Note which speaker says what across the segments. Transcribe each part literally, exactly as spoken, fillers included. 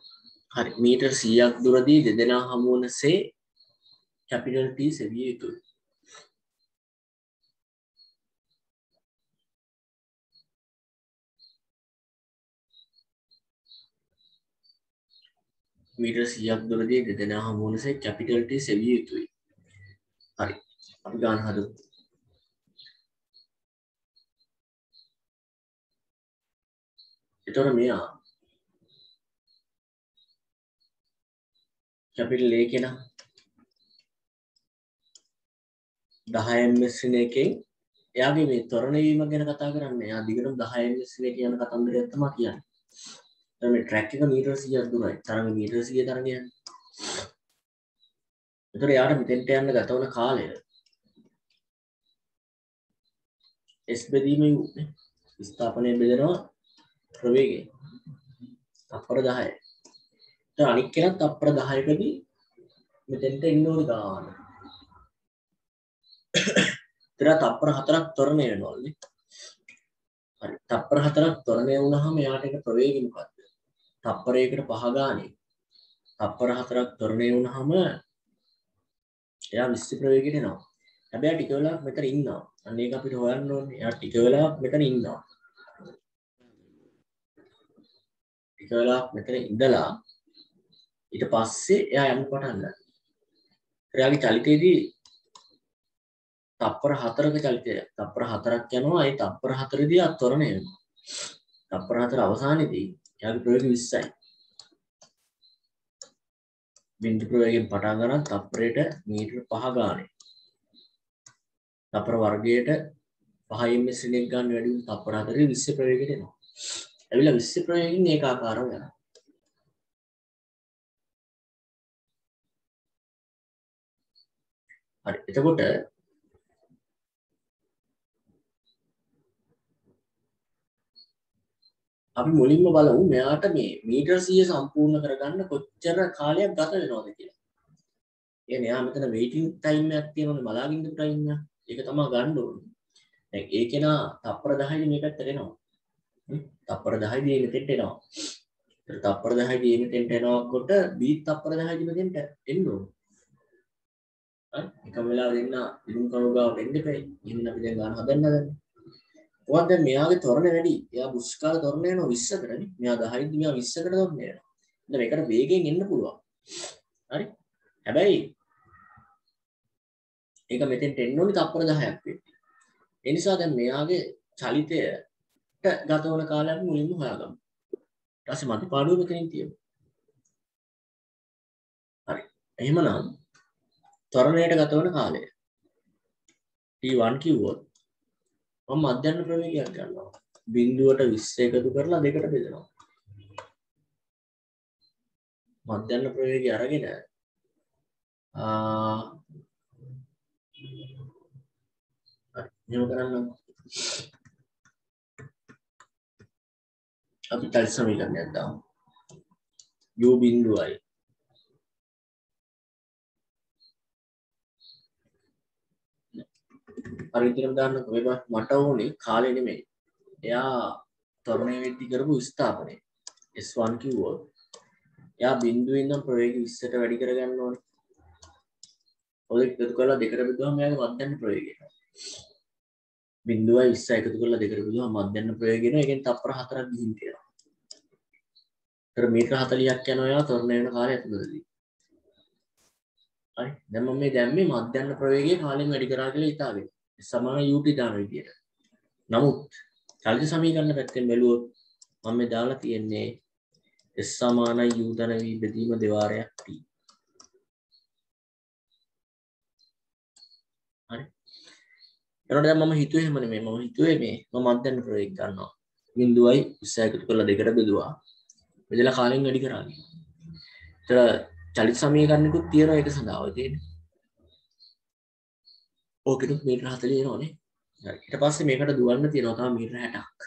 Speaker 1: හරි මීටර් සීයක් දුරදී දෙදෙනා හමු වනසේ කැපිටල් T සෙවිය යුතුයි. මීටර් සීයක් දුරදී දෙදෙනා හමු වනසේ කැපිටල් T සෙවිය යුතුයි. හරි අපි ගාන හදමු. එතකොට මෙයා කැපිටල් A කෙනා දහය ms එකෙන් එයාගේ මේ ත්වරණ වීම ගැන කතා කරන්නේ. එයා දිගටම දහය ms එක යන කතන්දරයක් තමයි කියන්නේ. දැන් මේ ට්‍රැක් එක මීටර් සීයක් දුරයි. තරඟ මීටර් සීය තරඟ යන්නේ. එතකොට එයාට මෙතෙන්ට යන්න ගත වන කාලය S බෙදීම U නේ. විස්ථාපනය බෙදනවා ප්‍රවේගය. තප්පර දහයයි. දැන් අනික් කෙනත් තප්පර දහයකදී මෙතෙන්ට එන්න ඕනේ ගාන. ඒතර තප්පර හතරක් ත්වරණය වෙනවලු. හරි. තප්පර හතරක් ත්වරණය වුණාම එයාට එක ප්‍රවේගය මොකක්ද? තප්පරයකට පහ ගානේ. තප්පර හතරක් ත්වරණය වුණාම එයා විස්ස ප්‍රවේගයට එනවා. හැබැයි ටික වෙලාවක් මෙතන ඉන්නවා. අන්න ඒක අපිට හොයන්න ඕනේ. එයා ටික වෙලාවක් මෙතන ඉන්නවා. ටික වෙලාවක් මෙතන ඉඳලා ඊට පස්සේ එයා යන්න පටන් ගන්නවා. එයාගේ චලිතයේදී තප්පර හතරක චලිතය. තප්පර හතරක් යනවා. ඒ තප්පර හතරේදී ආ ත්වරණය වෙනවා. තප්පර හතර අවසානයේදී එයාගේ ප්‍රවේගය විස්සයි. බිඳු ප්‍රවේගයෙන් පටන් ගන්න තප්පරයට මීටර පහ ගානේ. තප්පර වර්ගයට පහ ms එකක් ගන්න වැඩි වුණු තප්පර හතරේ විස්ස ප්‍රවේගයට එනවා. ඇවිල්ලා විස්ස ප්‍රවේගයෙන් ඒකාකාරව යනවා. හරි. එතකොට අපි මුලින්ම බලමු මෙයාට මේ මීටර් සීය සම්පූර්ණ කරගන්න කොච්චර කාලයක් ගත වෙනවද කියලා. කියන්නේ එයා මෙතන වේටිං ටයිම් එකක් තියෙනවනේ බලාගෙන ඉන්න ටයිම් එක. ඒක තමයි ගන්න ඕනේ. දැන් ඒ කෙනා තප්පර දහයයි මේ පැත්තට එනවා. තප්පර දහයයි මේ මෙතෙන්ට එනවා. ඒතර තප්පර දහයයි මේ මෙතෙන්ට එනකොට B තප්පර දහයයි මෙතෙන්ට එන්න ඕනේ. හරි. එකම වෙලාවෙ දෙන්න ඉදුම් කණු ගාවට එන්න එපා. එහෙනම් අපි දැන් ගන්න හදන්න හදන්නේ. කොහොමද දැන් මෙයාගේ ත්වරණ වැඩි. එයා බුස්කාල ත්වරණ යනවා විස්සකටනේ. මෙයා දහයයි මෙයා විස්සකට ත්වරණ යනවා. දැන් මේකට වේගයෙන් එන්න පුළුවන්. හරි. හැබැයි ඒක මෙතෙන්ට එන්න ඕනේ තප්පර දහයක් වෙන්න. ඒ නිසා දැන් මෙයාගේ චලිතයට ගත වන කාලය අපි මුලින්ම හොයාගමු. ඊට පස්සේ මදි පාඩුව මෙතනින් තියමු. හරි. එහෙමනම් ත්වරණයට ගත වන කාලය T one කිව්වොත් මම මධ්‍යන්න ප්‍රවේගයක් ගන්නවා. බිංදුවට විස්ස එකතු කරලා දෙකට බෙදනවා. මධ්‍යන්න ප්‍රවේගය අරගෙන ආ හරි මෙහෙම කරන්න. අපි තල් සමීකරණයක් දාමු. u බිංදුවයි පරිවිතරම් දාන්න කොහෙවත් මට ඕනේ කාලේ නෙමෙයි. එයා ත්වරණය වෙද්දී කරපු විස්ථාපනය S one කිව්වොත් එයා බිංදුවේ ඉඳන් ප්‍රවේගය විස්සට වැඩි කරගන්න ඕනේ. ඔය එකතු කරලා දෙකට බෙදුවම එයාගේ මධ්‍යන්න ප්‍රවේගය එනවා. බිංදුවයි විස්සයි එකතු කරලා දෙකට බෙදුවම මධ්‍යන්න ප්‍රවේගය එනවා. ඒකෙන් තප්පර හතරක් ගිහින් තියෙනවා. ඒතර මීටර හතලිහක් යනවා එයා ත්වරණය වෙන කාලය ඇතුළතදී. හරි. දැන් මම මේ දැම්මේ මධ්‍යන්න ප්‍රවේගය කාලෙන් වැඩි කරා කියලා හිතාගෙන. සමාන ut දාන විදියට. නමුත් චලිත සමීකරණ පැත්තෙන් බැලුවොත් මම මේ දාලා තියෙන්නේ s සමානයි u ධන v බෙදීම දෙවාරයක් t. හරි. එතකොට දැන් මම හිතුවේ එහෙම නෙමෙයි. මම හිතුවේ මේ මම මධ්‍යන්න ප්‍රවේගය ගන්නවා. බිංදුවයි විස්සයි එකතු කරලා දෙකට බෙදුවා. බෙදලා කාලෙන් වැඩි කරා කියලා. ඒතර චලිත සමීකරණිකුත් තියෙනවා ඒක සඳහා ඔය තියෙන්නේ. ඕකෙත් මීටර හතලිය එනවනේ. හරි. ඊට පස්සේ මේකට දුවන්න තියෙනවා තව මීටර හැටක්.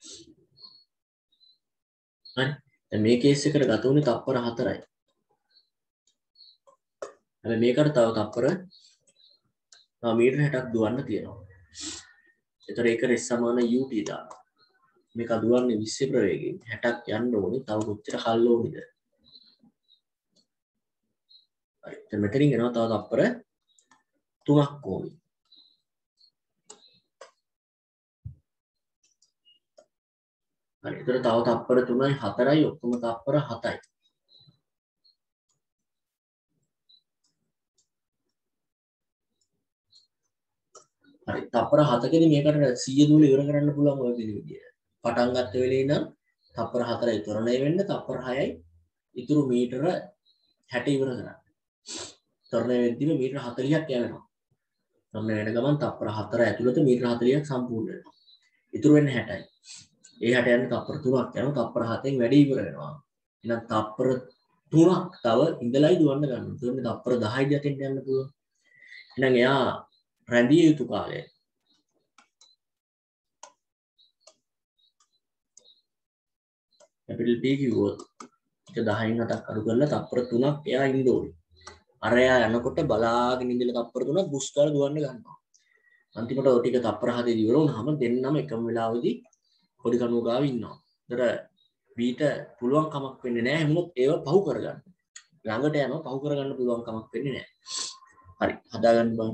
Speaker 1: හරි. දැන් මේ කේස් එකට ගත උනේ තප්පර හතරයි. හැබැයි මේකට තව තප්පර තව මීටර හැටක් දුවන්න තියෙනවා. ඒතර ඒකට S සමාන ut දානවා. මේක දුවන්නේ විස්ස ප්‍රවේගයෙන් හැටක් යන්න ඕනේ. තව කොච්චර කල් ඕනේද? දැන් මෙතනින් එනවා තව තප්පර තුනක් ඕනි. හරි. ඒතර තව තප්පර තුනයි හතරයි ඔක්කොම තප්පර හතයි. හරි. තප්පර හතකදී මේකට සීය දූල ඉවර කරන්න පුළුවන් ඔය විදිහට. පටන් ගත්ත වෙලේ ඉඳන් තප්පර හතරයි ත්වරණය වෙන්න, තප්පර හයයි ඉතුරු මීටර හැට ඉවර කරන්න. ත්වරණය වෙද්දිම මීටර හතලිහක් යනවා. ත්වරණය වෙන ගමන් තප්පර හතර ඇතුළත මීටර හතලිහක් සම්පූර්ණ වෙනවා. ඉතුරු වෙන්නේ හැටයි. ඒ හැට යන්නේ තප්පර තුනක් යනවා. තප්පර හතෙන් වැඩි ඉවර වෙනවා. එහෙනම් තප්පර තුනක් තව ඉඳලයි දුවන්න ගන්න. ඒකනේ තප්පර දහයි යටින් යන්න පුළුවන්. එහෙනම් එයා රැඳිය යුතු කාලය කැපිටල් P කිව්වොත් ඒක දහයෙන් හතක් අඩු කරලා තප්පර තුනක් එයා ඉන්න ඕනේ. අර එයා යනකොට බලාගෙන ඉඳලා තප්පර තුනක් බුස් කාලා දුවන්න ගන්නවා. අන්තිමට ඔය ටික තප්පර හතේ ඉවර වුණාම දෙන්නම එකම වෙලාවෙදී පොඩි කණුව ගාව ඉන්නවා. ඒතර බීට පුළුවන් කමක් වෙන්නේ නැහැ. හැමෝත් ඒව පහු කරගන්න. ළඟට යනවා පහු කරගන්න පුළුවන් කමක් වෙන්නේ නැහැ. හරි හදාගන්න බලන්න.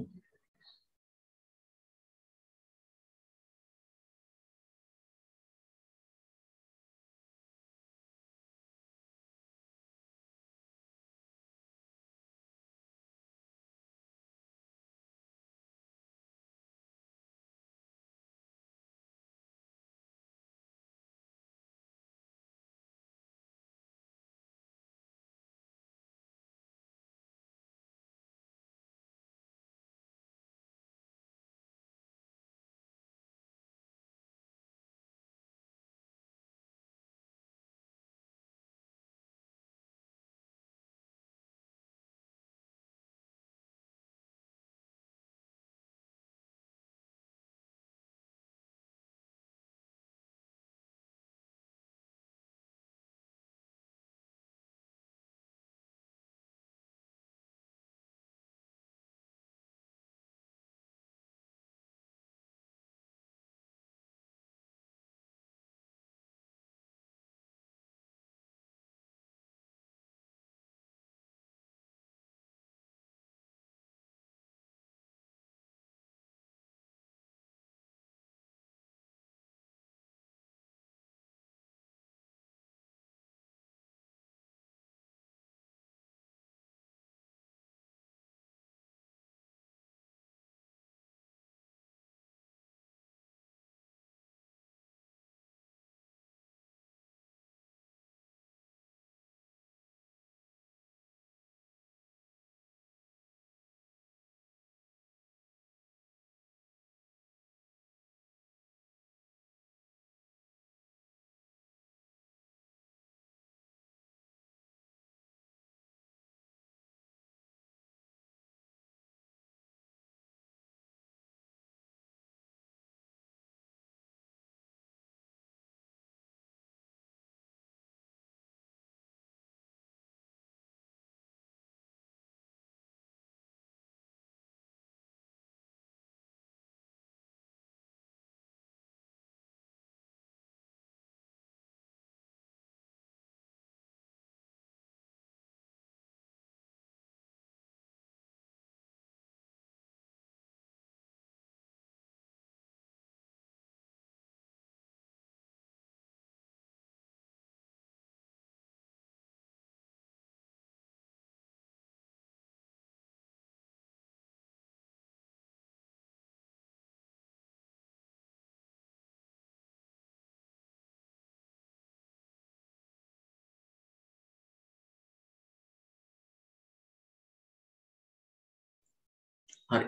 Speaker 1: හරි.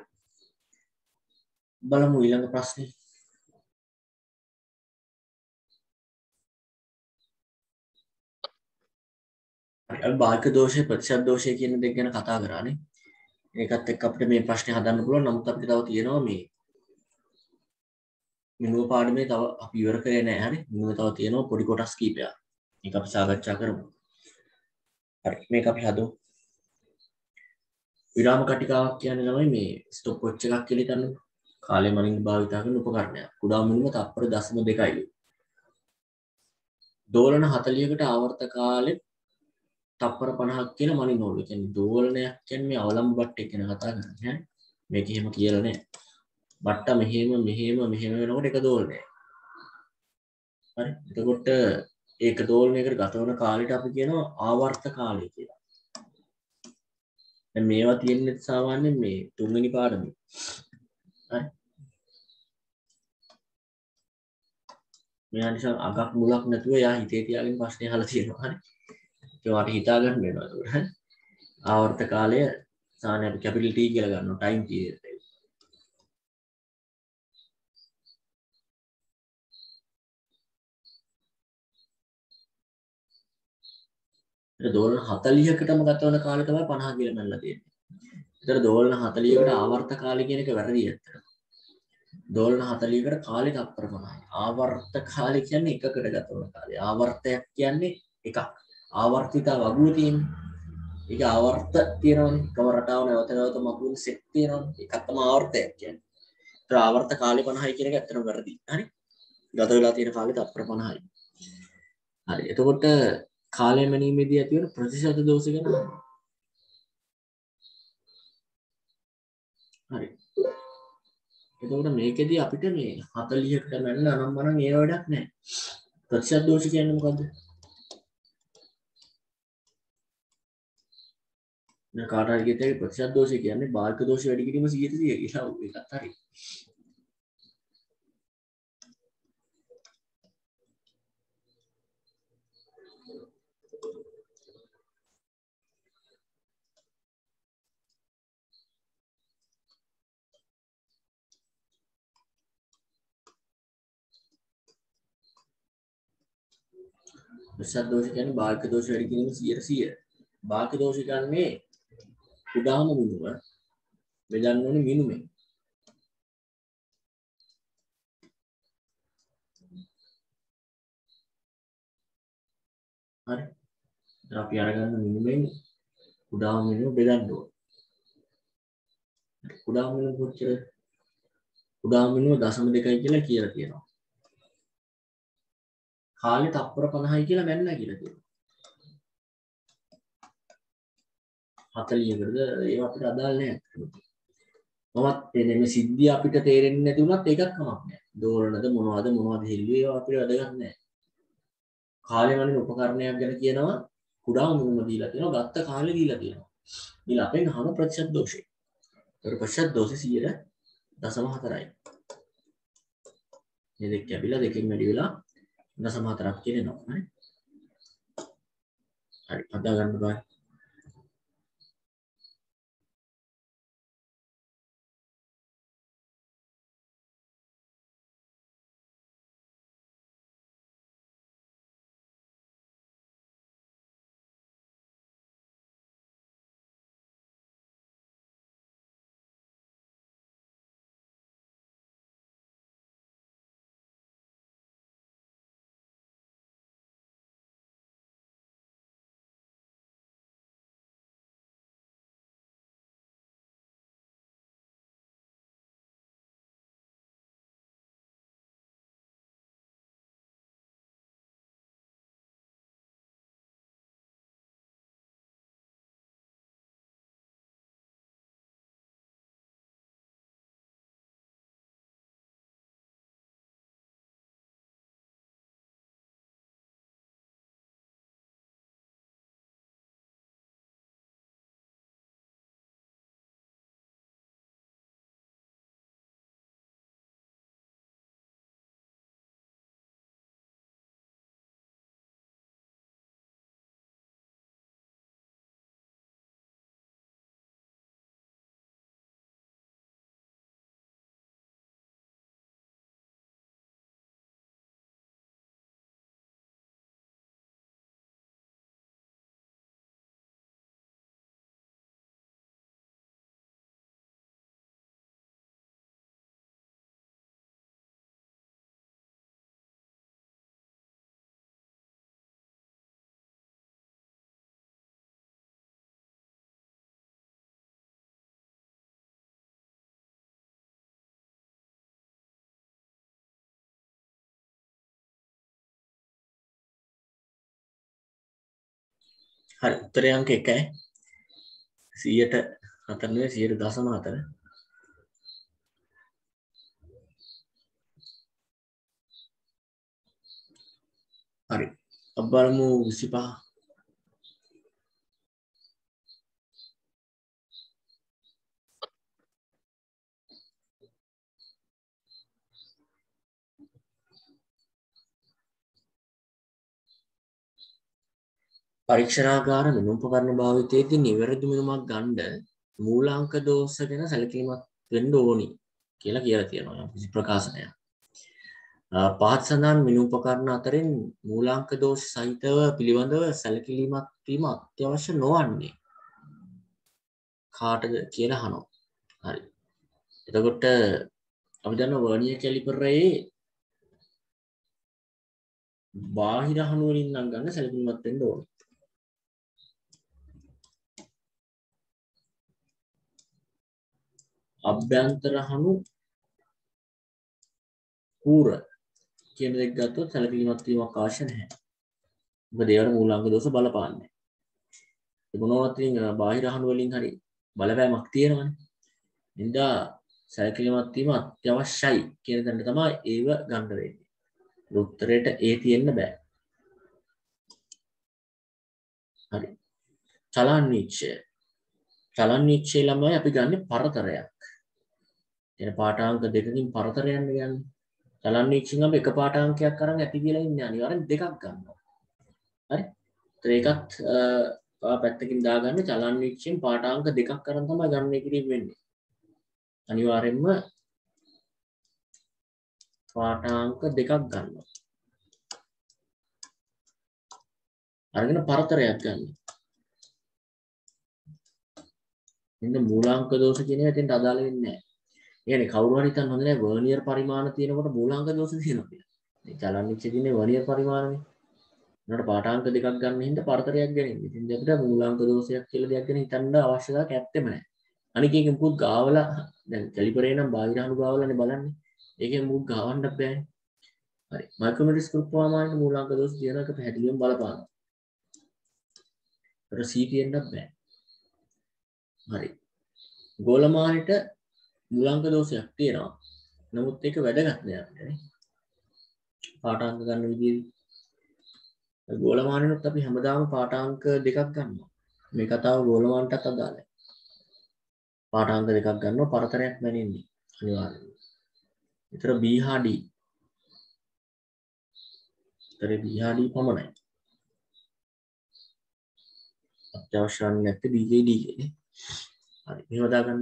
Speaker 1: බලමු ඊළඟ ප්‍රශ්නේ. හරි. අපි භාග්‍ය දෝෂය ප්‍රතිශත දෝෂය කියන දෙක ගැන කතා කරානේ. ඒකත් එක්ක අපිට මේ ප්‍රශ්නේ හදන්න පුළුවන්. නමුත් අපිට තව තියෙනවා මේ මිනුව පාඩමේ තව අපි ඉවර කරේ නැහැ. හරි. මිනුව තව තියෙනවා පොඩි කොටස් කීපයක්. ඒක අපි සාකච්ඡා කරමු. හරි. මේක අපි හදමු. විරාම කටිකාවක් කියන්නේ තමයි මේ ස්ටොප් වොච් එකක් කියලා හිතන්න. කාලය මනින්න භාවිතා කරන උපකරණයක්. කුඩා මිනුම තප්පර දශම දෙකයි. දෝලන හතළිහකට ආවර්ත කාලෙ තප්පර පනහක් කියලා මනිනවලු. කියන්නේ දෝලනයක් කියන්නේ මේ අවලම්බ බට්ටේ ගැන කතා කරන්නේ ඈ. මේක එහෙම කියලා නෑ. බට්ට මෙහෙම මෙහෙම මෙහෙම වෙනකොට එක දෝලනයක්. හරි. එතකොට ඒක දෝලනයකට ගත වන කාලෙට අපි කියනවා ආවර්ත කාලය කියලා. දැන් මේවා තියෙන්නේ සාමාන්‍යයෙන් මේ තුන්වෙනි පාඩමේ. හරි. මෙයා නිසා අගක් මුලක් නැතුව යා හිතේ තියාගෙන ප්‍රශ්නේ අහලා තියෙනවා. හරි. ඒකට හිතා ගන්න වෙනවා ඒක. ආවර්ත කාලය සාමාන්‍යයෙන් අපි කැපිටල් T කියලා ගන්නවා ටයිම් පීරියඩ් එක. ඒක දෝලන හතළිහකටම ගත වන කාලය තමයි පනහ කියලා මැනලා තියෙන්නේ. ඒතර දෝලන හතළිහකට ආවර්ත කාලය කියන එක වැරදි ඇත්තට. දෝලන හතළිහකට කාලය තත්පර පනහයි. ආවර්ත කාලය කියන්නේ එකකට ගත වන කාලය. ආවර්තයක් කියන්නේ එකක්. ආවර්තිත වගුව තියෙන්නේ. ඒක ආවර්ත තියෙනවනේ. එකම රටාව නැවත නැවත මතුවෙන සෙට් තියෙනවනේ. ඒකත් තමයි ආවර්තයක් කියන්නේ. ඒතර ආවර්ත කාලය පනහයි කියන එක ඇත්තටම වැරදි. හරි. ගත වෙලා තියෙන කාලය තත්පර පනහයි. හරි. එතකොට කාලය මැනීමේදී ඇති වෙන ප්‍රතිශත දෝෂ ගැන හරි. එතකොට මේකෙදී අපිට මේ හතළිහකට මැනලා නම් මනම් ඒ වැඩක් නැහැ. ප්‍රතිශත දෝෂ කියන්නේ මොකද්ද? දැන් කාට හරි කියතේ ප්‍රතිශත දෝෂය කියන්නේ භාගික දෝෂ වැඩි කිරීම සියයට සිය කියලා. ඒකත් හරි. ප්‍රතිශත දෝෂ කියන්නේ භාගික දෝෂ වැඩි කිරීම සියයට සිය. භාගික දෝෂ කියන්නේ උදාම මිනුම බෙදන්න ඕනේ මිනුමෙන්. හරි. දැන් අපි අරගන්න මිනුමෙන් උදාම මිනුම බෙදන්න ඕනේ. උදාම මිනුම කොච්චරද? උදාම මිනුම දශම දෙකයි කියලා කියලා තියෙනවා. කාලේ තප්පර පනහයි කියලා මැනලා කියලා තියෙනවා. හතළිහකටද ඒවා අපිට අදාළ නැහැ. මමත් එන්නේ මේ සිද්ධිය අපිට තේරෙන්නේ නැති වුණත් ඒකත් කමක් නැහැ. දෝලනද මොනවද මොනවද හෙල්ලුවේ ඒවා අපිට වැදගත් නැහැ. කාලය වලින් උපකරණයක් ගැන කියනවා කුඩා මුලම දීලා තියෙනවා ගත්ත කාලේ දීලා තියෙනවා. ඊළ අපෙන් අහන ප්‍රතිශත දෝෂය. ඒක ප්‍රතිශත දෝෂය සියයට දශම හතරයි. මේ දෙක කැපිලා දෙකෙන් වැඩි වෙලා දශම හතරක් කියන එනවා. හරි. හරි අදා ගන්න බෑ. හරි උත්තරේ අංක එකයි සියයට හතර නෙවෙයි සියයට දශම හතර. හරි අපි බලමු විසිපහ. පරීක්ෂණාගාර මිනුම්පකරණ භාවිතයේදී නිවැරදි මිනුමක් ගන්න මූලාංක දෝෂ ගැන සැලකිලිමත් වෙන්න ඕනි කියලා කියලා තියෙනවා යම් කිසි ප්‍රකාශනයක්. පහත් සඳහන් මිනුම්පකරණ අතරින් මූලාංක දෝෂ සහිතව පිළිබඳව සැලකිලිමත් වීම අත්‍යවශ්‍ය නොවන්නේ කාටද කියලා අහනවා. හරි. එතකොට අපි දන්නවා වර්නියර් කැලිපරේ බාහිර හණු වලින් නම් ගන්න සැලකිලිමත් වෙන්න ඕනේ. අභ්‍යන්තර හණු කූර කියන දෙක ගත්තොත් සැලකිලිමත් වීමක් අවශ්‍ය නැහැ. මොකද ඒවට මූලාංක දෝෂ බලපාන්නේ. ඒ මොනවත් ඉතින් බාහිර හණු වලින් හරි බලපෑමක් තියෙනවනේ. ඉඳා සැලකිලිමත් වීම අත්‍යවශ්‍යයි කියන දඬ තමයි ඒව ගන්න වෙන්නේ. උත්තරේට ඒ තියෙන්න බෑ. හරි. චලන නිශ්චය. චලන නිශ්චය ළමයි අපි ගන්න පරතරයක්. එන පාඨාංක දෙකකින් පරතරයක් ගන්න. චලන නිශ්චයෙන් අපි එක පාඨාංකයක් අරන් ඇති කියලා ඉන්නේ අනිවාර්යෙන් දෙකක් ගන්නවා. හරි. ඒකත් පැත්තකින් දාගන්න චලන නිශ්චයෙන් පාඨාංක දෙකක් අරන් තමයි ගන්න කිරීම වෙන්නේ. අනිවාර්යෙන්ම පාඨාංක දෙකක් ගන්නවා. අරගෙන පරතරයක් ගන්න. ඉතින් මූලාංක දෝෂ කියන එක එතෙන්ට අදාළ වෙන්නේ නැහැ. يعني කවුරු හරි හිතන්න හොඳ නැහැ වර්නියර් පරිමාණ තියෙනකොට මූලාංක දෝෂ තියෙනවා කියලා. මේ චලන නිශ්චය තියෙන්නේ වර්නියර් පරිමාණනේ. උනට පාඨාංක දෙකක් ගන්න හින්දා පරතරයක් ගැනීම. ඉතින් අපිට මූලාංක දෝෂයක් කියලා දෙයක් ගැන හිතන්න අවශ්‍යතාවයක් ඇත්තෙම නැහැ. අනික එක මුකුත් ගාවලා දැන් කැලිපරේ නම් බාහිර අණු ගාවලානේ බලන්නේ. ඒකෙන් මුකුත් ගාවන්න බෑනේ. හරි. මයික්‍රොමීටර් ප්‍රමාණයට මූලාංක දෝෂ තියෙන එක පැහැදිලිවම බලපානවා. ඒතර C කියන්නත් බෑ. හරි. ගෝලමානෙට මූලාංක දෝෂයක් තියෙනවා. නමුත් ඒක වැදගත් නෑ නේ. පාඨාංක ගන්න විදිහේ ගෝලමානෙනුත් අපි හැමදාම පාඨාංක දෙකක් ගන්නවා. මේ කතාව ගෝලමානටත් අදාළයි. පාඨාංක දෙකක් ගන්නවා පරතරයක් මැනින්නේ අනිවාර්යයෙන්. ඒතර B හා D. ඒතර B හා D පමණයි. අත්‍යවශ්‍ය නැත්te B K D නේ. හරි. මෙහෙම දාගන්න.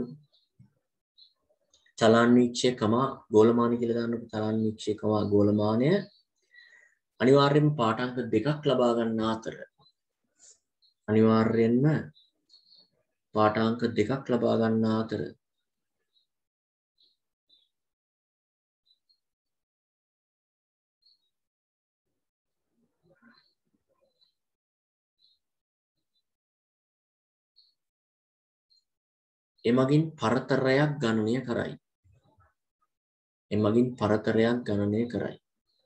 Speaker 1: චලන නිශ්චය කම ගෝලමානය කියලා දාන්නකො. චලන නිශ්චය කම ගෝලමානය අනිවාර්යයෙන්ම පාඨාංක දෙකක් ලබා ගන්න අතර අනිවාර්යයෙන්ම පාඨාංක දෙකක් ලබා ගන්න අතර එමගින් පරතරයක් ගණනය කරයි. එමගින් පරතරයක් ගණනය කරයි.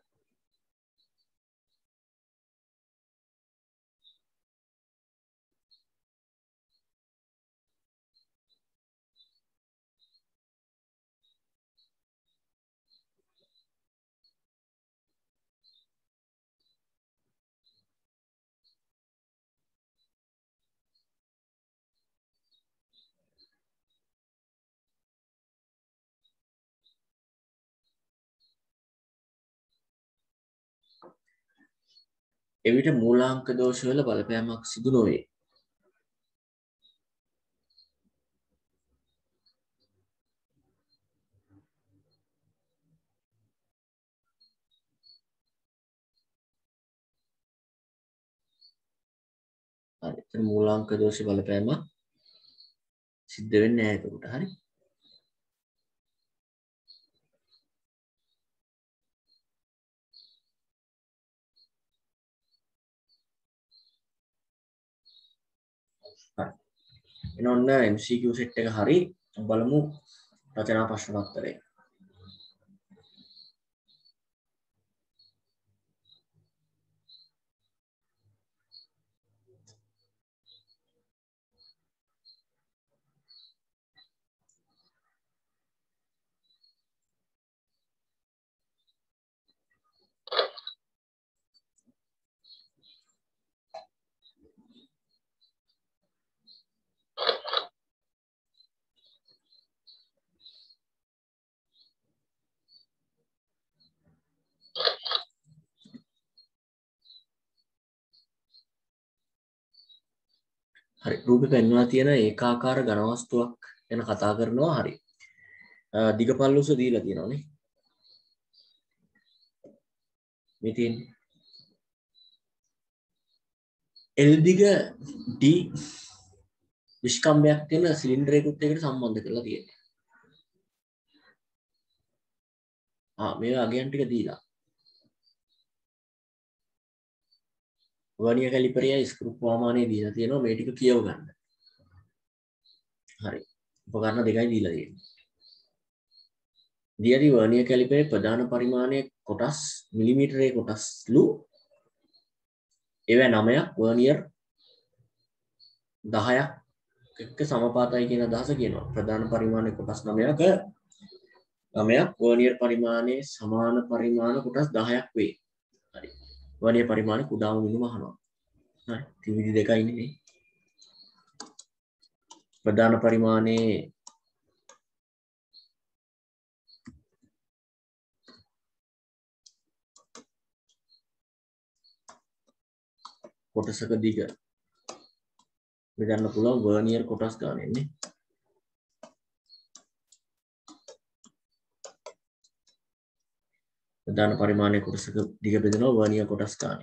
Speaker 1: එවිට මූලාංක දෝෂ වල බලපෑමක් සිදු නොවේ. හරි. එතන මූලාංක දෝෂ බලපෑම සිද්ධ වෙන්නේ නැහැ ඒකට. හරි. හරි. එන ඔන්න M C Q set එක හරි. බලමු රචනා ප්‍රශ්න පත්‍රය. හරි රූපේ පෙන්වලා තියෙන ඒකාකාර ඝන වස්තුවක් ගැන කතා කරනවා හරි. දිග පල්ලුස දීලා තියෙනවානේ. මේ තියෙන්නේ L දිග D විස්කම්බයක් තියෙන සිලින්ඩරයකට එකට සම්බන්ධ කරලා තියෙනවා. ආ මේ අගයන් ටික දීලා. වර්නියර් කැලිපරයයි ස්ක්‍රූ ප්‍රමාණය දීලා තියෙනවා මේ ටික කියව ගන්න. හරි. උපකරණ දෙකයි දීලා තියෙනවා. දියදී වර්නියර් කැලිපරේ ප්‍රධාන පරිමාණයේ කොටස් මිලිමීටරයේ කොටස්ලු ඒවා නවයක් වර්නියර් දහයක් එක්ක සමපාතයි කියන අදහස කියනවා. ප්‍රධාන පරිමාණයේ කොටස් නවයක නවයක් වර්නියර් පරිමාණයේ සමාන පරිමාණ කොටස් දහයක් වේ. හරි. වර්නියර් පරිමාණය කුඩාම මිනුම අහනවා. හරි. ත්‍රිවිධ දෙකයි ඉන්නේ. ප්‍රධාන පරිමාණයේ කොටසක දිග බෙදන්න පුළුවන් වර්නියර් කොටස් ගන්න ඉන්නේ. ප්‍රධාන පරිමාණයේ කොටසක දිග බෙදනවා වර්නියර් කොටස් ගන්න.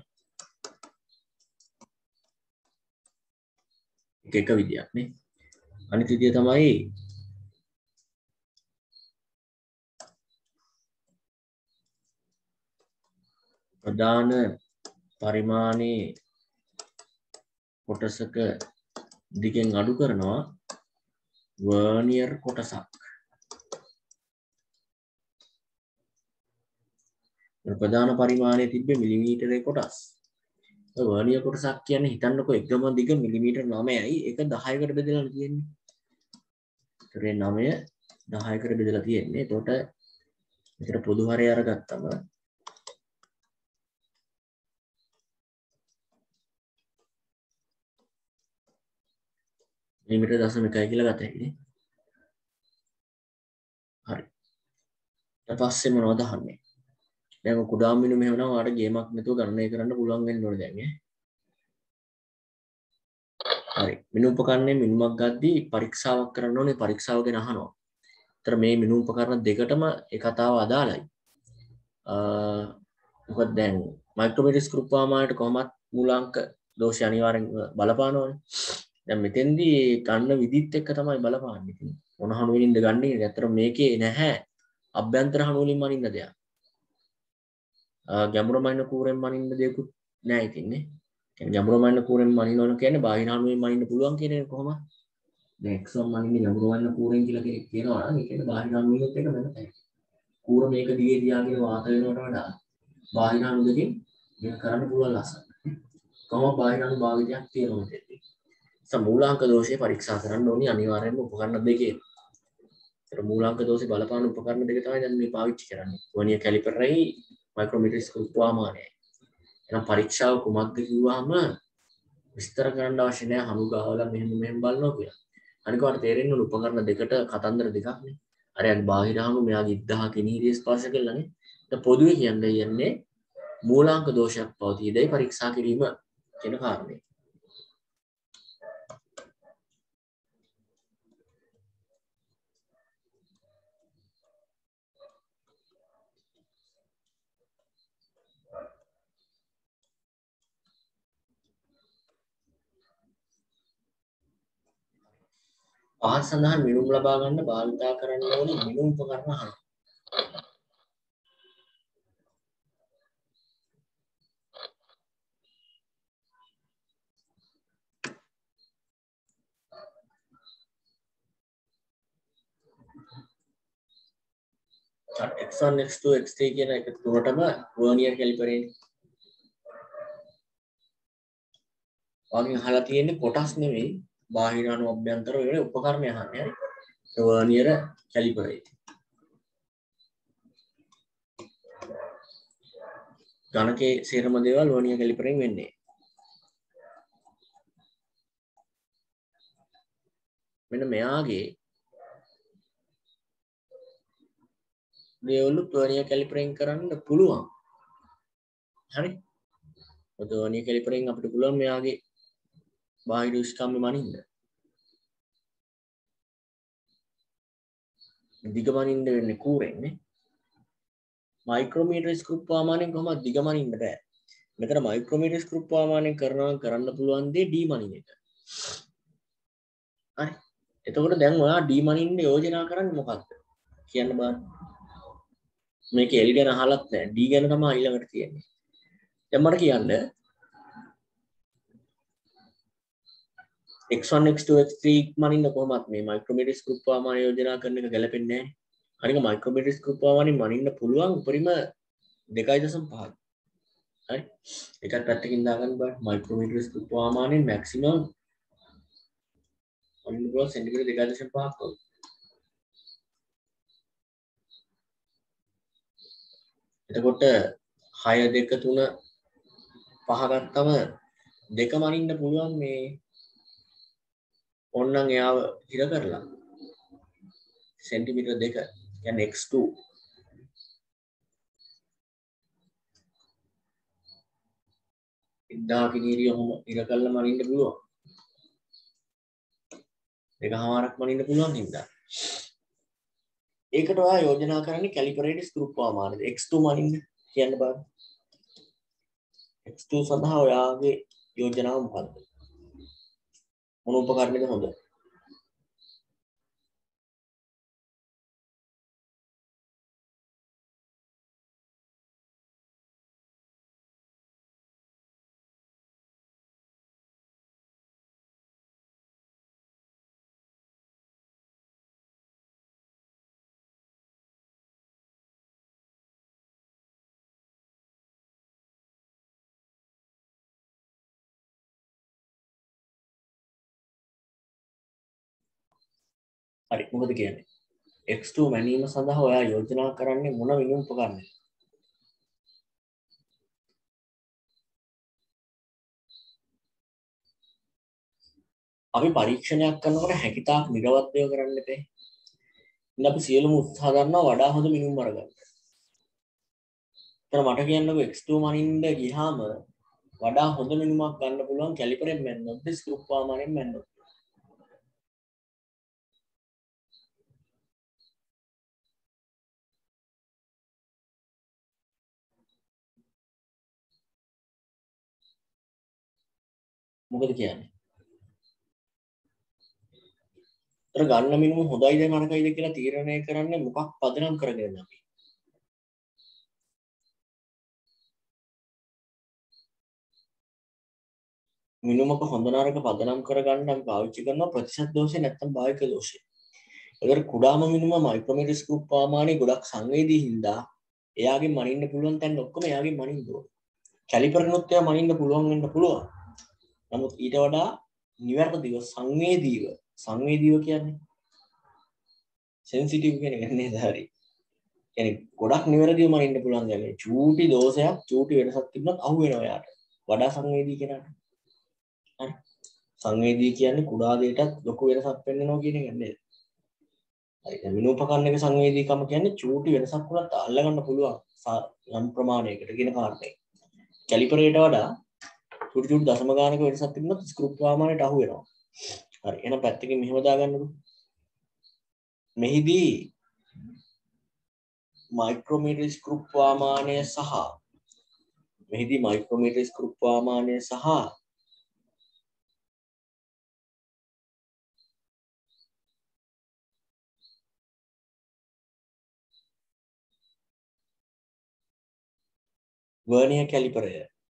Speaker 1: එක එක විදියක් නේ. අනිත් විදිය තමයි ප්‍රධාන පරිමාණයේ කොටසක දිගෙන් අඩු කරනවා වර්නියර් කොටසක්. ප්‍රධාන පරිමාණයේ තිබ්බේ මිලිමීටරයේ කොටස්. ඔය වර්නියර් කොටසක් කියන්නේ හිතන්නකො එකම දිග මිලිමීටර නවයයි ඒක දහයකට බෙදලා තියෙන්නේ. ඒතරේ නවය දහයකට බෙදලා තියෙන්නේ. එතකොට මෙතන පොදු හරය අරගත්තම මිලිමීටර දශම එකයි කියලා ගත හැකිනේ. හරි. ඊට පස්සේ මොනවද අහන්නේ? දැන් කුඩාම මිනුම එහෙම නම් ඔයාලට ගේමක් නැතුව ගණනය කරන්න පුළුවන් වෙන්න ඕනේ දැන් ඈ. හරි. මිනුම් උපකරණයේ මිනුමක් ගද්දී පරීක්ෂාවක් කරන්න ඕනේ පරීක්ෂාව ගැන අහනවා. ඒතර මේ මිනුම් උපකරණ දෙකටම ඒ කතාව අදාළයි. අ මොකද දැන් මයික්‍රොමීටර් ස්ක්‍රූ ප්‍රමාණයට කොහොමත් මූලාංක දෝෂය අනිවාර්යෙන් බලපානවනේ. දැන් මෙතෙන්දී ගන්න විදිහත් එක්ක තමයි බලපාන්නේ. ඉතින් මොන හණු වලින්ද ගන්නේ? ඇත්තට මේකේ නැහැ අභ්‍යන්තර හණු වලින් මනින්න දෙයක්. ගැඹුරු මනින්න කූරෙන් මනින්න දෙයක්වත් නැහැ ඉතින්නේ. කියන්නේ ගැඹුරු මනින්න කූරෙන් මනිනවන කියන්නේ බාහිර හණුවෙන් මනින්න පුළුවන් කියන එක කොහොමද? දැන් x one මනින්නේ ගැඹුරු මනින්න කූරෙන් කියලා කෙනෙක් කියනවා නම් ඒ කියන්නේ බාහිර හණුවෙත් එක වෙනසයි. කූර මේක දිගේ තියාගෙන වාත වෙනවට වඩා බාහිර හණු දෙකෙන් මේක කරන්න පුළුවන් ලස්සන. කොහොම බාහිර හණු භාවිතයක් තියෙනවා දෙන්නේ. මූලාංක දෝෂය පරීක්ෂා කරන්න ඕනි අනිවාර්යයෙන්ම උපකරණ දෙකේ. ඒතර මූලාංක දෝෂේ බලපාන උපකරණ දෙක තමයි දැන් මේ පාවිච්චි කරන්නේ. වර්නියර් කැලිපරයි මයික්‍රොමීටර් ස්ක්‍රූ ප්‍රමාණයයි. එහෙනම් පරීක්ෂාව කුමක්ද කිව්වහම විස්තර කරන්න අවශ්‍ය නැහැ හමු ගහලා මෙහෙම මෙහෙම බලනවා කියලා. අනික ඔයාලට තේරෙන්න ඕන උපකරණ දෙකට කතන්දර දෙකක් නේ. අරයාගේ බාහිර හමු මෙයාගේ ඉදහා කෙනීරිය ස්පර්ශ කළානේ. දැන් පොදුවේ කියන්නේ යන්නේ මූලාංක දෝෂයක් පවතීදයි පරීක්ෂා කිරීම කියන කාරණේ. පහත් සඳහන් මිනුම් ලබා ගන්න භාවිතා කරන්න ඕනේ මිනුම් උපකරණ අහනවා. x one x two x three කියන එක තුනටම වර්නියර් කැලිපරේ වගේ අහලා තියෙන්නේ කොටස් නෙවෙයි බාහිර අණු අභ්‍යන්තර වල උපකරණ අහන්නේ හරි. ඒ වර්නියර් කැලිපරේ. ගණකේ සේරම දේවල් වර්නියර් කැලිපරෙන් වෙන්නේ. මෙන්න මෙයාගේ දේවලුත් වර්නියර් කැලිපරෙන් කරන්න පුළුවන්. හරි. වර්නියර් කැලිපරෙන් අපිට පුළුවන් මෙයාගේ බාහිර ස්කම්භ මනින්න. දිග මනින්න වෙන්නේ කූරෙන්නේ. මයික්‍රෝමීටර් ස්ක්‍රූ ප්‍රමාණයෙන් කොහොමද දිග මනින්න බෑ. මෙතන මයික්‍රෝමීටර් ස්ක්‍රූ ප්‍රමාණයෙන් කරනවා කරන්න පුළුවන් දේ ඩී මනින එක. හරි. එතකොට දැන් ඔයා ඩී මනින්න යෝජනා කරන්නේ මොකක්ද? කියන්න බෑ. මේක එල් ගැන අහලත් නැහැ. ඩී ගැන තමයි ඊළඟට තියෙන්නේ. දැන් මට කියන්න X one X two X three මනින්න කොහොමද මේ මයික්‍රෝමීටර් ස්ක්‍රූ ප්‍රමාණය යෝජනා කරන එක ගැලපෙන්නේ නැහැ. හරිද? මයික්‍රෝමීටර් ස්ක්‍රූ ප්‍රමාණයෙන් මනින්න පුළුවන් උපරිම දෙකයි දශම පහයි. හරි. එකක් පැත්තකින් දාගන්න බලන්න මයික්‍රෝමීටර් ස්ක්‍රූ ප්‍රමාණයෙන් මැක්සිමම් මනින්න පුළුවන් සෙන්ටිමීටර් දෙකයි දශම පහක් වගේ. එතකොට හය දෙක තුන පහ ගත්තම දෙක මනින්න පුළුවන් මේ ඕන්නම් එයාව හිර කරලා සෙන්ටිමීටර් දෙක කියන්නේ එක්ස් ටූ ඉදා කිනීරිය ඔහොම හිර කරලා මනින්න පුළුවන් දෙකමාරක් මනින්න පුළුවන් හින්දා ඒකට ඔයා යෝජනා කරන්නේ කැලිබරේටඩ් ස්ක්‍රූ ප්‍රමාණයද එක්ස් ටූ මනින්න කියන්න බලන්න එක්ස් ටූ සඳහා ඔයාගේ යෝජනාව මොකක්ද මොන උපකරණයද හොඳ හරි මොකද කියන්නේ එක්ස් ටූ මැනීම සඳහා ඔයා යෝජනා කරන්නේ මොන විනු උපකරණයද අපි පරීක්ෂණයක් කරනකොට හැකිතාක් නිරවද්‍යව කරන්න එපේ. ඉතින් අපි සියලුම උත්සාහ ගන්නවා වඩා හොඳ මිනුම් අරගන්න. ඒතර මට කියන්නකෝ එක්ස් ටූ මනින්න ගියාම වඩා හොඳ මිනුමක් ගන්න පුළුවන් කැලිපරෙන් මැන්නොත් ස්ක්‍රූ ප්‍රමාණයෙන් මැන්නොත්. මොකද කියන්නේ? ඒතර ගන්න මිනුම හොඳයිද නරකයිද කියලා තීරණය කරන්නේ මොකක් පදනම් කරගෙනද අපි? මිනුමක හොඳ නරක පදනම් කරගන්න අපි පාවිච්චි කරන ප්‍රතිශත දෝෂය නැත්නම් භාවික දෝෂය. ඒතර කුඩාම මිනුම මයික්‍රෝමීටර් ස්ක්‍රූ ප්‍රමාණය ගොඩක් සංවේදී හින්දා එයාගෙන් මනින්න පුළුවන් තැන් ඔක්කොම එයාගෙන් මනින්න ඕනේ. කැලිපරනොත් එයා මනින්න පුළුවන් වෙන්න පුළුවන්. නමුත් ඊට වඩා නිවැරදිව සංවේදීව සංවේදීව කියන්නේ සෙන්සිටිව් කියන එක නේද හරි. يعني ගොඩක් නිවැරදිව මනින්න පුළුවන් දැන් චූටි දෝෂයක් චූටි වෙනසක් තිබුණත් අහු වෙනවා යාට. වඩා සංවේදී කෙනාට. හරි. සංවේදී කියන්නේ කුඩා දෙයකටත් ලොකු වෙනසක් වෙන්නනවා කියන එක නේද? හරි. දැන් විනෝපකරණයක සංවේදීකම කියන්නේ චූටි වෙනසක් වුණත් අල්ලගන්න පුළුවන් යම් ප්‍රමාණයකට කියන කාරණේ. කැලිපරේට වඩා චූටි චූටි දශම ගානක වෙනසක් තිබුණොත් ස්ක්‍රූ ප්‍රමාණයට අහු වෙනවා. හරි. එහෙනම් පැත්තකින් මෙහෙම දාගන්නකො. මෙහිදී මයික්‍රෝමීටර් ස්ක්‍රූ ප්‍රමාණය සහ මෙහිදී මයික්‍රෝමීටර් ස්ක්‍රූ ප්‍රමාණය සහ වර්නියර් කැලිපරය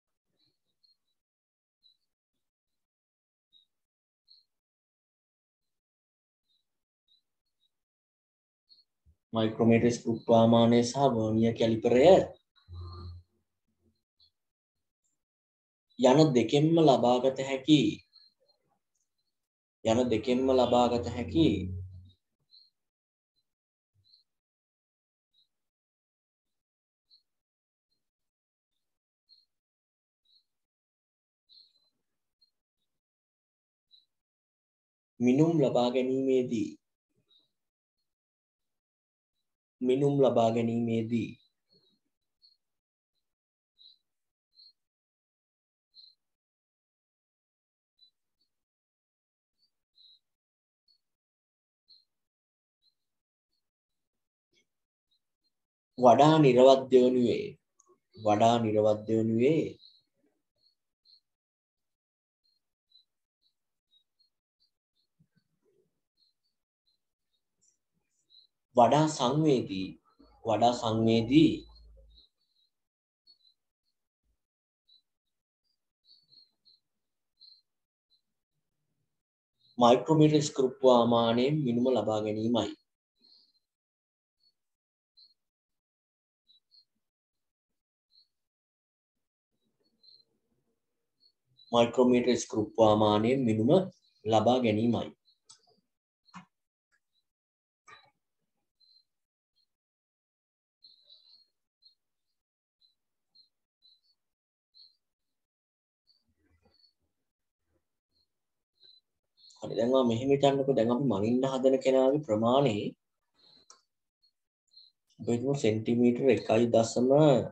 Speaker 1: මයික්‍රෝමීටර් ස්ක්‍රූ ප්‍රමාණය සහ වර්නියර් කැලිපරය යන දෙකෙන්ම ලබාගත හැකි යන දෙකෙන්ම ලබාගත හැකි මිනුම් ලබා ගැනීමේදී මිනුම් ලබා ගැනීමේදී වඩා නිර්වද්‍ය වනුයේ වඩා නිර්වද්‍ය වනුයේ වඩා සංවේදී වඩා සංවේදී මයික්‍රෝමීටර් ස්ක්‍රූප්වාමානයෙන් මිනුම ලබා ගැනීමයි. මයික්‍රෝමීටර් ස්ක්‍රූප්වාමානයෙන් මිනුම ලබා ගැනීමයි. හරි දැන් ආ මෙහෙම හිතන්නකෝ දැන් අපි මනින්න හදන කෙනාගේ ප්‍රමාණය අපි හිතමු සෙන්ටිමීටර එකයි දශම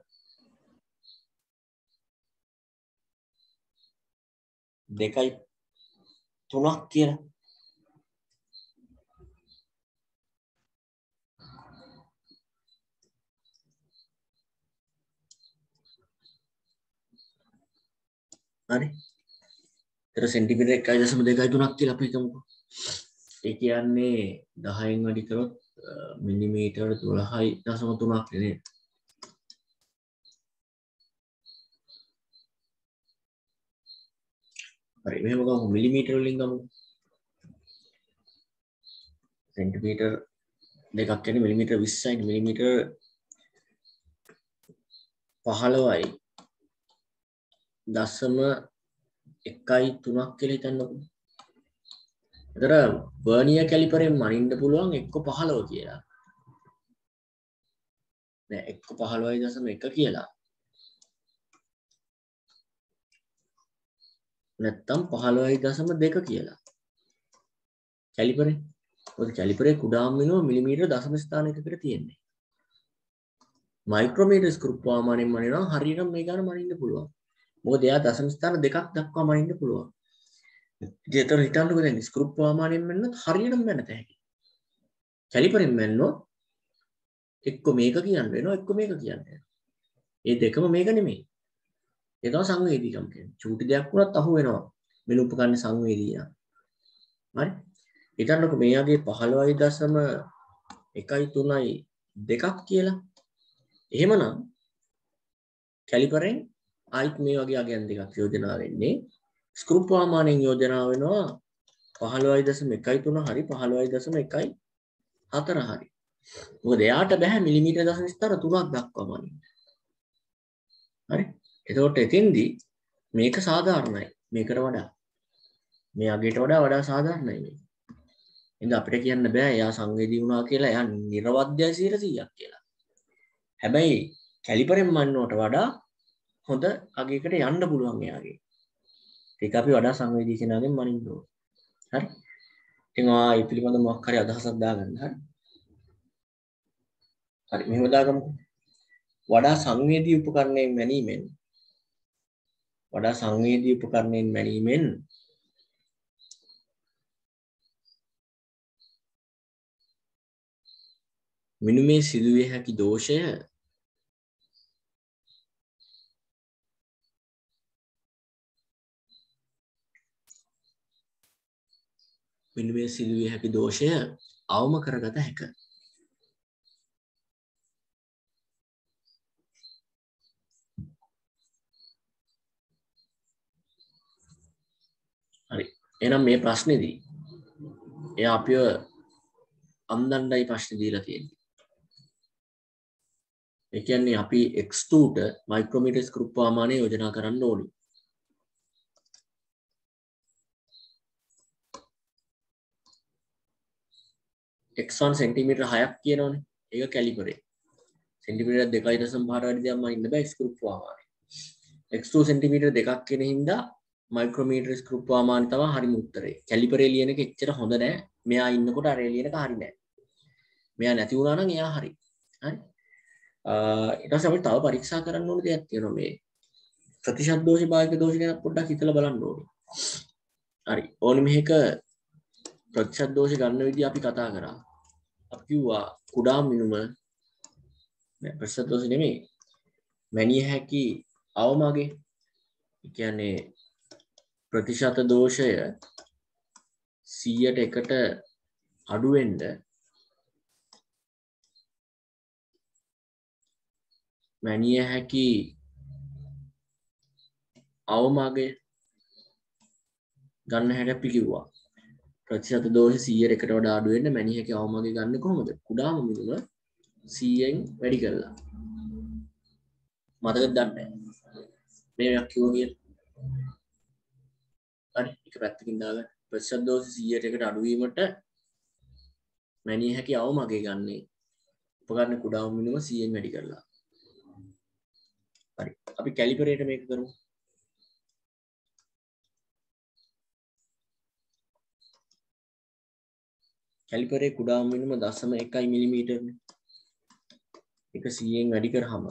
Speaker 1: දෙකයි තුනක් කියලා. හරි. ඒතර සෙන්ටිමීටර එකයි දශම දෙකයි තුනක් කියලා අපි හිතමුකෝ. ඒ කියන්නේ දහයෙන් වැඩි කරොත් මිලිමීටර දොළහයි දශම තුනක් නේ. හරි මෙහෙම ගමු මිලිමීටර වලින් ගමු. සෙන්ටිමීටර දෙකක් කියන්නේ මිලිමීටර විස්සයි මිලිමීටර පහළොවයි දශම එකයි තුනක් කියලා හිතන්නකෝ. ඒතර වර්නියර් කැලිපරෙන් මනින්න පුළුවන් එක්ක පහළොව කියලා. නෑ එක්ක පහළොවයි දශම එක කියලා. නැත්තම් පහළොවයි දශම දෙක කියලා. කැලිපරේ. මොකද කැලිපරේ කුඩාම වෙනවා මිලිමීටර දශම ස්ථානයකට තියෙන්නේ. මයික්‍රෝමීටර් ස්ක්‍රූප්වාමානයෙන් මනිනවා හරියටම මේ ගාන මනින්න පුළුවන්. මොකද එයා දශම ස්ථාන දෙකක් දක්වා මනින්න පුළුවන්. ඒතර හිතන්නකෝ දැන් ස්ක්‍රූප්වාමානයෙන් මන්නත් හරියටම මැනත හැකියි. කැලිපරෙන් මැන්නොත් එක්ක මේක කියන්න වෙනවා එක්ක මේක කියන්න වෙනවා. ඒ දෙකම මේක නෙමෙයි. ඒ තමයි සංවේදීකම කියන්නේ. චූටි දෙයක් වුණත් අහු වෙනවා. මෙන්න උපකරණ සංවේදී යා. හරි. හිතන්නකෝ මෙයාගේ පහළොවයි දශම එකයි තුනයි දෙකක් කියලා. එහෙමනම් කැලිපරෙන් ආයිත් මේ වගේ අගයන් දෙකක් යෝජනා වෙන්නේ. ස්ක්‍රූප්වාමානයෙන් යෝජනා වෙනවා පහළොවයි දශම එකයි තුන හරි පහළොවයි දශම එකයි හතර හරි. මොකද එයාට බෑ මිලිමීටර දශම ස්ථාන තුනක් දක්වා මනින්න. හරි. එතකොට එතෙන්දී මේක සාධාරණයි මේකට වඩා. මේ අගයට වඩා වඩා සාධාරණයි මේක. එහෙනම් අපිට කියන්න බෑ එයා සංවේදී වුණා කියලා එයා නිර්වද්‍යයි සියයට සීයක් කියලා. හැබැයි කැලිපරෙන් මන්නවට වඩා හොඳ අගයකට යන්න පුළුවන් එයාගේ. ඒක අපි වඩා සංවේදී කෙනාගෙන් මනින්න ඕනේ. හරි. ඉතින් ආ මේ පිළිබඳව මොකක් හරි අදහසක් දාගන්න. හරි. හරි මෙහෙම දාගමුකෝ. වඩා සංවේදී උපකරණයෙන් මැනීමෙන් වඩා සංවේදී උපකරණයෙන් මැනීමෙන් මිනුමේ සිදුවිය හැකි දෝෂය මිනුමේ සිදුවිය හැකි දෝෂය අවම කරගත හැකිය. හරි. එහෙනම් මේ ප්‍රශ්නේදී එයා අපිව අන්දණ්ඩයි ප්‍රශ්න දීලා තියෙන්නේ. ඒ කියන්නේ අපි එක්ස් ටූ ට මයික්‍රෝමීටර් ස්ක්‍රූප්වාමානය යෝජනා කරන්න ඕනේ. එක්ස් වන් සෙන්ටිමීටර හයක් කියනවනේ. ඒක කැලිපරේ. සෙන්ටිමීටර දෙකයි දශම පහට වැඩි දෙයක් මනින්න බෑ ස්ක්‍රූප්වාමානය. එක්ස් ටූ සෙන්ටිමීටර දෙකක් කියන හින්දා මයික්‍රෝමීටර් ස්ක්‍රූප්වාමානය තමයි හරිම උත්තරේ. කැලිපරේ ලියන එක එච්චර හොඳ නෑ. මෙයා ඉන්නකොට අර ලියන එක හරි නෑ. මෙයා නැති වුණා නම් එයා හරි. හරි. ඊට පස්සේ අපිට තව පරීක්ෂා කරන්න ඕන දෙයක් තියෙනවා මේ ප්‍රතිශත දෝෂ භාගික දෝෂ ගැන පොඩ්ඩක් හිතලා බලන්න ඕනේ. හරි. ඕනේ මේක ප්‍රතිශත දෝෂ ගන්න විදිහ අපි කතා කරා. අපි කිව්වා කුඩා මිනුම නෑ ප්‍රතිශත දෝෂ නෙමෙයි. මැනිය හැකි අවමගේ. ඒ කියන්නේ ප්‍රතිශත දෝෂය සීයට එකට අඩු වෙන්න මැනිය හැකි අවමගේ ගන්න හැටි අපි කිව්වා. ප්‍රතිශත දෝෂ සීයට එකට වඩා අඩු වෙන්න මැනිය හැකි අවමගේ ගන්න කොහොමද? කුඩාම මිදුම සීයෙන් වැඩි කරලා. මතකද දන්නේ නැහැ. මේක කිව්වා කියන. හරි එක පැත්තකින් දාගන්න. ප්‍රතිශත දෝෂ සීයට එකට අඩු වීමට මැනිය හැකි අවමගේ ගන්නේ උපකරණ කුඩාම මිදුම සීයෙන් වැඩි කරලා. හරි. අපි කැලිපරේට මේක කරමු. කැලිපරේ කුඩාම මිදුම දශම එකයි මිලිමීටර් නේ. එක සීයෙන් වැඩි කරාම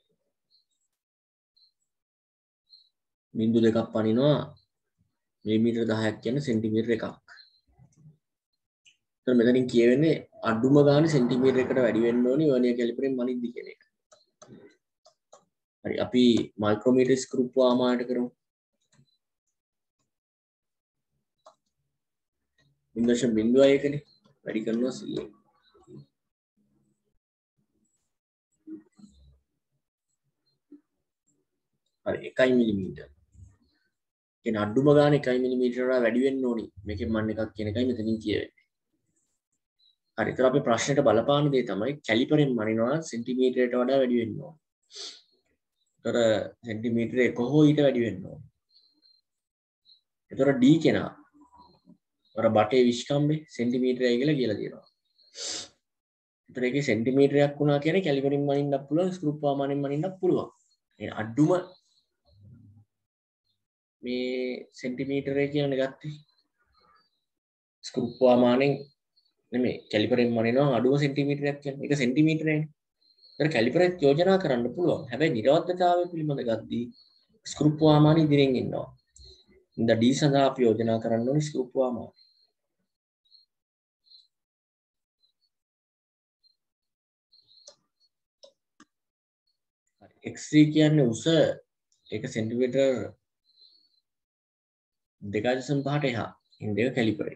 Speaker 1: බිංදු දෙකක් පනිනවා මිලිමීටර දහයක් කියන්නේ සෙන්ටිමීටර එකක්. එතන මෙතනින් කියවෙන්නේ අඩුම ගානේ සෙන්ටිමීටර එකකට වැඩි වෙන්න ඕනි වර්නියර් කැලිපරෙන් මනිද්දි කියන එක. හරි අපි මයික්‍රෝමීටර් ස්ක්‍රූප් වාමායට කරමු. ඉන්දර්ෂන් බිංදුවයි එකනේ වැඩි කරනවා සීයෙන්. හරි එකයි මිලිමීටර. කියන අඩුම ගාන එකයි මිලිමීටර වඩා වැඩි වෙන්න ඕනි. මේකෙන් මන් එකක් කියන එකයි මෙතනින් කියවෙන්නේ. හරි. ඒතර අපි ප්‍රශ්නෙට බලපාන දේ තමයි කැලිපරෙන් මනිනවා සෙන්ටිමීටරයට වඩා වැඩි වෙන්න ඕන. ඒතර සෙන්ටිමීටර එක හෝ ඊට වැඩි වෙන්න ඕන. ඒතර D කෙනා අර බටේ විශ්කම්බේ සෙන්ටිමීටරයයි කියලා කියලා තියෙනවා. ඒතර ඒකේ සෙන්ටිමීටරයක් වුණා කියන්නේ කැලිපරෙන් මනින්නත් පුළුවන් ස්ක්‍රූප් වාමානෙන් මනින්නත් පුළුවන්. ඒ අඩුම මේ සෙන්ටිමීටරය කියන්නේ ගත්තේ ස්ක්‍රූප් වාමානෙන් නෙමෙයි කැලිපරෙන් මනිනවා අඩුම සෙන්ටිමීටරයක් කියන්නේ. ඒක සෙන්ටිමීටරයනේ. ඒතර කැලිපරෙත් යෝජනා කරන්න පුළුවන්. හැබැයි නිරවද්දතාවය පිළිබඳ ගද්දී ස්ක්‍රූප් වාමානෙ ඉදිරියෙන් ඉන්නවා. ඉතින් D සඳහා අපි යෝජනා කරන්න ඕනේ ස්ක්‍රූප් වාමාන. හරි. x three කියන්නේ උස ඒක සෙන්ටිමීටර් දෙකයි දශම පහට එහා. ඉතින් දෙක කැලිපරේ.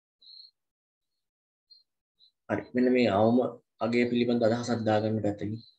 Speaker 1: හරි මෙන්න මේ අවම අගය පිළිබඳ අදහසක් දාගන්න පැත්තකින්